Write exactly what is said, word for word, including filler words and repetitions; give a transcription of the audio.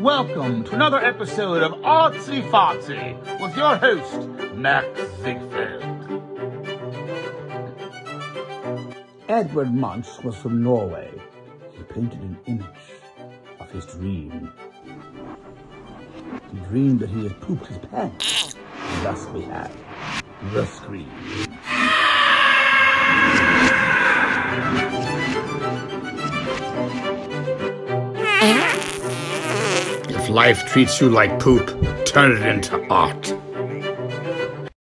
Welcome to another episode of Artsy Fartsy with your host, Max Ziegfeld. Edvard Munch was from Norway. He painted an image of his dream. He dreamed that he had pooped his pants, and thus we have the scream. If life treats you like poop, turn it into art.